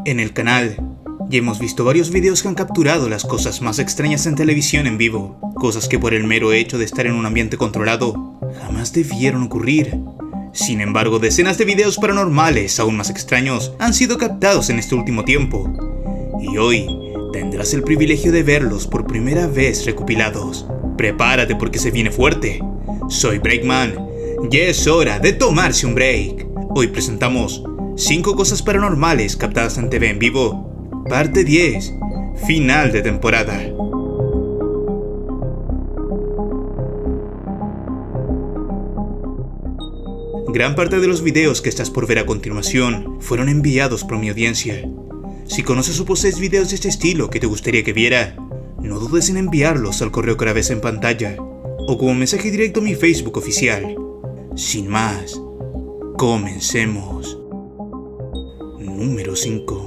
En el canal ya hemos visto varios videos que han capturado las cosas más extrañas en televisión en vivo, cosas que por el mero hecho de estar en un ambiente controlado jamás debieron ocurrir. Sin embargo, decenas de videos paranormales aún más extraños han sido captados en este último tiempo, y hoy tendrás el privilegio de verlos por primera vez recopilados. Prepárate porque se viene fuerte. Soy Breakman y es hora de tomarse un break. Hoy presentamos 5 cosas paranormales captadas en TV en vivo, parte 10, final de temporada. Gran parte de los videos que estás por ver a continuación fueron enviados por mi audiencia. Si conoces o posees videos de este estilo que te gustaría que viera, no dudes en enviarlos al correo que ahora ves en pantalla o como mensaje directo a mi Facebook oficial. Sin más, comencemos. Número 5.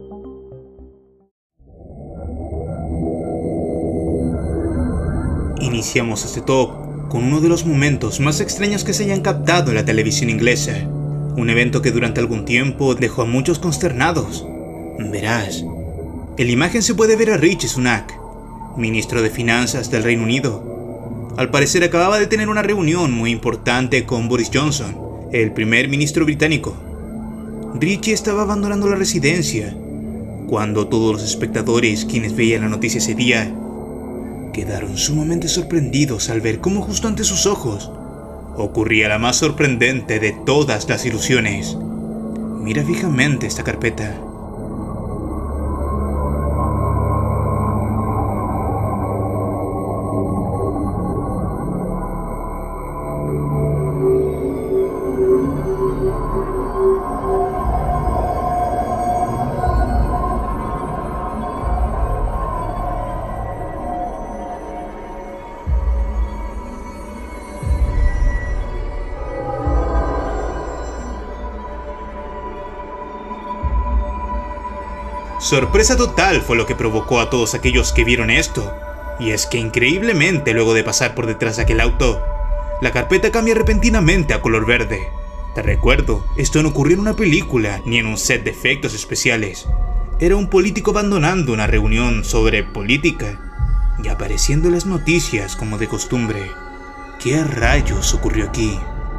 Iniciamos este top con uno de los momentos más extraños que se hayan captado en la televisión inglesa. Un evento que durante algún tiempo dejó a muchos consternados. Verás, en la imagen se puede ver a Rishi Sunak, ministro de Finanzas del Reino Unido. Al parecer acababa de tener una reunión muy importante con Boris Johnson, el primer ministro británico. Rishi estaba abandonando la residencia cuando todos los espectadores quienes veían la noticia ese día quedaron sumamente sorprendidos al ver cómo justo ante sus ojos ocurría la más sorprendente de todas las ilusiones. Mira fijamente esta carpeta. Sorpresa total fue lo que provocó a todos aquellos que vieron esto, y es que increíblemente luego de pasar por detrás de aquel auto, la carpeta cambia repentinamente a color verde. Te recuerdo, esto no ocurrió en una película ni en un set de efectos especiales. Era un político abandonando una reunión sobre política y apareciendo en las noticias como de costumbre. ¿Qué rayos ocurrió aquí?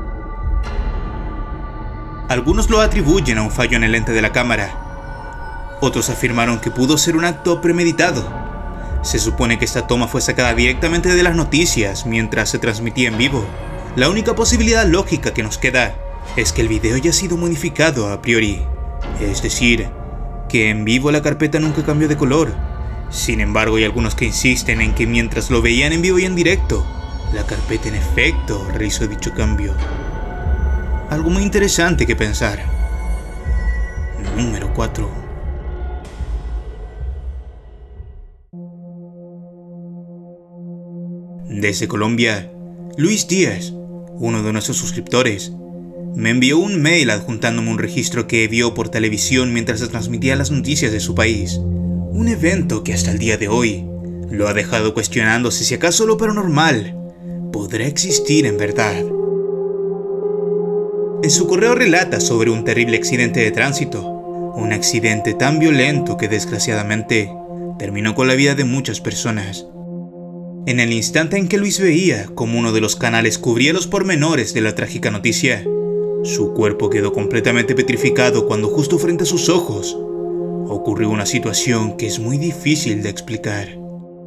Algunos lo atribuyen a un fallo en el lente de la cámara. Otros afirmaron que pudo ser un acto premeditado. Se supone que esta toma fue sacada directamente de las noticias mientras se transmitía en vivo. La única posibilidad lógica que nos queda es que el video haya sido modificado a priori. Es decir, que en vivo la carpeta nunca cambió de color. Sin embargo, hay algunos que insisten en que mientras lo veían en vivo y en directo, la carpeta en efecto realizó dicho cambio. Algo muy interesante que pensar. Número 4. Desde Colombia, Luis Díaz, uno de nuestros suscriptores, me envió un mail adjuntándome un registro que vio por televisión mientras se transmitían las noticias de su país. Un evento que hasta el día de hoy lo ha dejado cuestionándose si acaso lo paranormal podrá existir en verdad. En su correo relata sobre un terrible accidente de tránsito, un accidente tan violento que desgraciadamente terminó con la vida de muchas personas. En el instante en que Luis veía como uno de los canales cubría los pormenores de la trágica noticia, su cuerpo quedó completamente petrificado cuando justo frente a sus ojos ocurrió una situación que es muy difícil de explicar.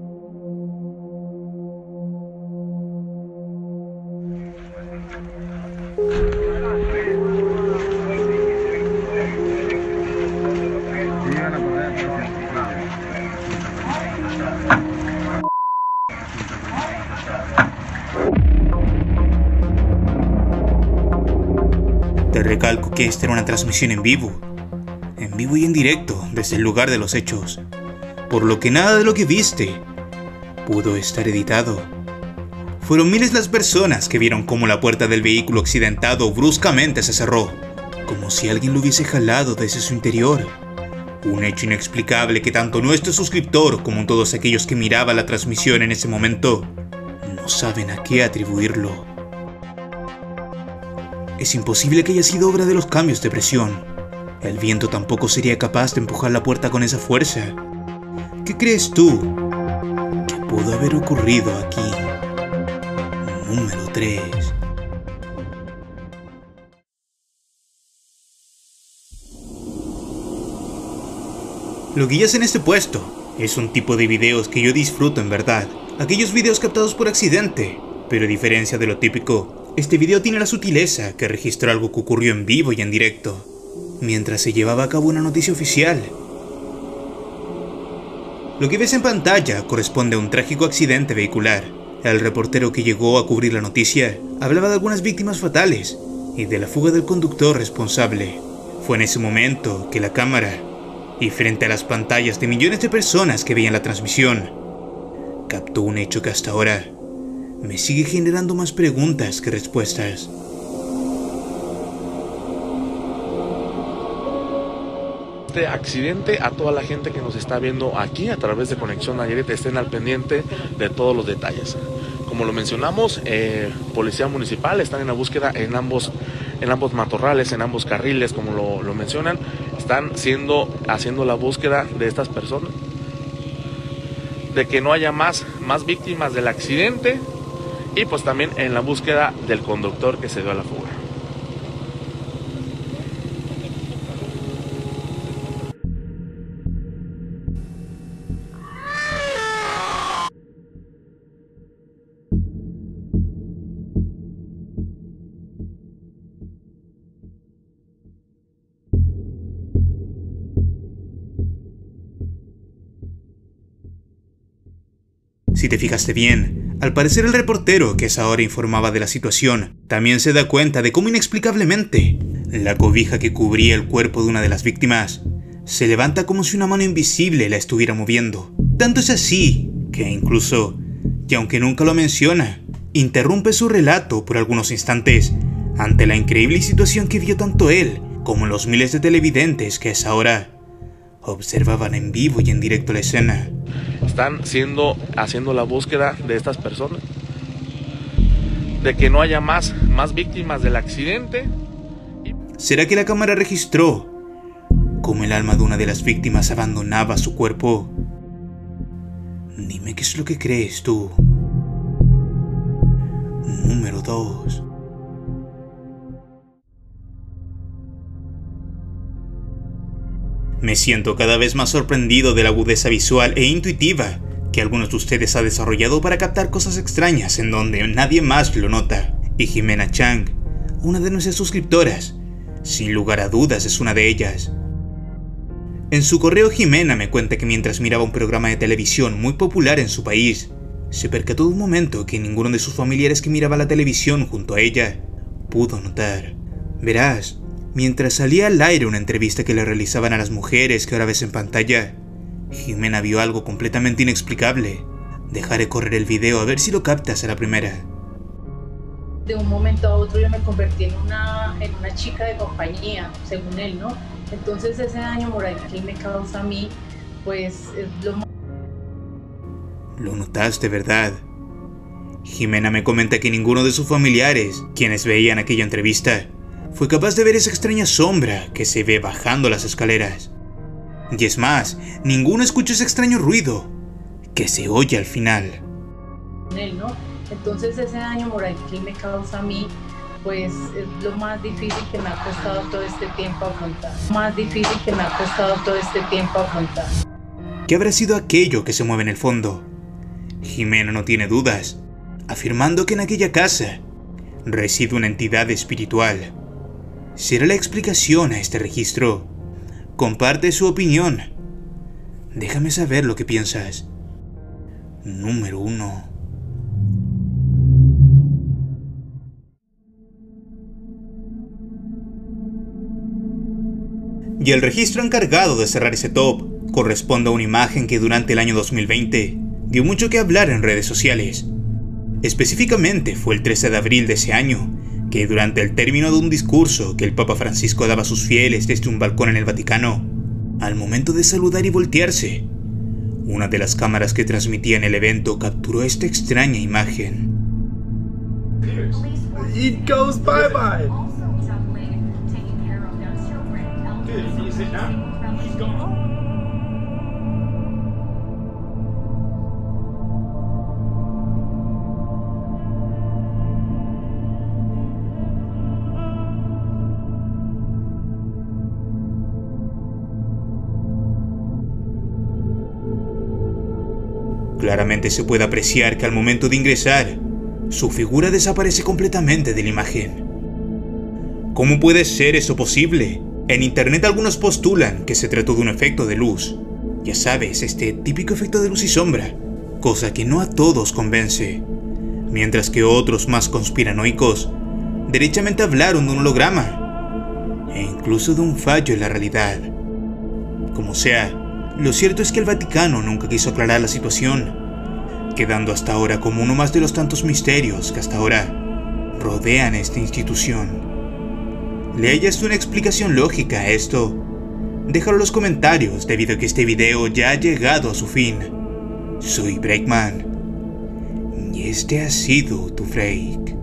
Te recalco que esta era una transmisión en vivo y en directo desde el lugar de los hechos, por lo que nada de lo que viste pudo estar editado. Fueron miles las personas que vieron cómo la puerta del vehículo accidentado bruscamente se cerró, como si alguien lo hubiese jalado desde su interior. Un hecho inexplicable que tanto nuestro suscriptor como todos aquellos que miraban la transmisión en ese momento no saben a qué atribuirlo. Es imposible que haya sido obra de los cambios de presión, El viento tampoco sería capaz de empujar la puerta con esa fuerza. ¿Qué crees tú que pudo haber ocurrido aquí? Número 3. Lo guías en este puesto. Es un tipo de videos que yo disfruto en verdad. Aquellos videos captados por accidente. Pero a diferencia de lo típico, este video tiene la sutileza que registra algo que ocurrió en vivo y en directo, mientras se llevaba a cabo una noticia oficial. Lo que ves en pantalla corresponde a un trágico accidente vehicular. El reportero que llegó a cubrir la noticia hablaba de algunas víctimas fatales y de la fuga del conductor responsable. Fue en ese momento que la cámara, y frente a las pantallas de millones de personas que veían la transmisión, captó un hecho que hasta ahora me sigue generando más preguntas que respuestas. Este accidente, a toda la gente que nos está viendo aquí a través de Conexión Nayarit, estén al pendiente de todos los detalles. Como lo mencionamos, Policía Municipal están en la búsqueda en ambos matorrales, en ambos carriles, como lo mencionan. Están haciendo la búsqueda de estas personas, de que no haya más víctimas del accidente, y pues también en la búsqueda del conductor que se dio a la fuga. Si te fijaste bien, al parecer el reportero que es ahora informaba de la situación también se da cuenta de cómo inexplicablemente la cobija que cubría el cuerpo de una de las víctimas se levanta como si una mano invisible la estuviera moviendo. Tanto es así que incluso, y aunque nunca lo menciona, interrumpe su relato por algunos instantes ante la increíble situación que vio tanto él como los miles de televidentes que a esa hora observaban en vivo y en directo la escena. Están haciendo la búsqueda de estas personas, de que no haya más víctimas del accidente. ¿Será que la cámara registró cómo el alma de una de las víctimas abandonaba su cuerpo? Dime qué es lo que crees tú. Número 2. Me siento cada vez más sorprendido de la agudeza visual e intuitiva que algunos de ustedes ha desarrollado para captar cosas extrañas en donde nadie más lo nota. Y Jimena Chang, una de nuestras suscriptoras, sin lugar a dudas es una de ellas. En su correo, Jimena me cuenta que mientras miraba un programa de televisión muy popular en su país, se percató de un momento que ninguno de sus familiares que miraba la televisión junto a ella pudo notar. Verás, mientras salía al aire una entrevista que le realizaban a las mujeres que ahora ves en pantalla, Jimena vio algo completamente inexplicable. Dejaré correr el video a ver si lo captas a la primera. De un momento a otro yo me convertí en una chica de compañía, según él, ¿no? Entonces ese daño moral que él me causa a mí, pues es lo más... Lo notaste, ¿verdad? Jimena me comenta que ninguno de sus familiares, quienes veían aquella entrevista, fue capaz de ver esa extraña sombra que se ve bajando las escaleras. Y es más, ninguno escuchó ese extraño ruido que se oye al final. Él, ¿no? Entonces ese daño moral que él me causa a mí, pues es lo más difícil que me ha costado todo este tiempo afrontar. ¿Qué habrá sido aquello que se mueve en el fondo? Jimena no tiene dudas, afirmando que en aquella casa reside una entidad espiritual. ¿Será la explicación a este registro? Comparte su opinión. Déjame saber lo que piensas. Número 1. Y el registro encargado de cerrar ese top corresponde a una imagen que durante el año 2020 dio mucho que hablar en redes sociales. Específicamente fue el 13 de abril de ese año, que durante el término de un discurso que el Papa Francisco daba a sus fieles desde un balcón en el Vaticano, al momento de saludar y voltearse, una de las cámaras que transmitían el evento capturó esta extraña imagen. It goes bye-bye. Claramente se puede apreciar que al momento de ingresar, su figura desaparece completamente de la imagen. ¿Cómo puede ser eso posible? En internet algunos postulan que se trató de un efecto de luz. Ya sabes, este típico efecto de luz y sombra, cosa que no a todos convence. Mientras que otros más conspiranoicos derechamente hablaron de un holograma, e incluso de un fallo en la realidad. Como sea, lo cierto es que el Vaticano nunca quiso aclarar la situación, quedando hasta ahora como uno más de los tantos misterios que hasta ahora rodean a esta institución. ¿Le hayas una explicación lógica a esto? Déjalo en los comentarios debido a que este video ya ha llegado a su fin. Soy Breakman y este ha sido tu Freak.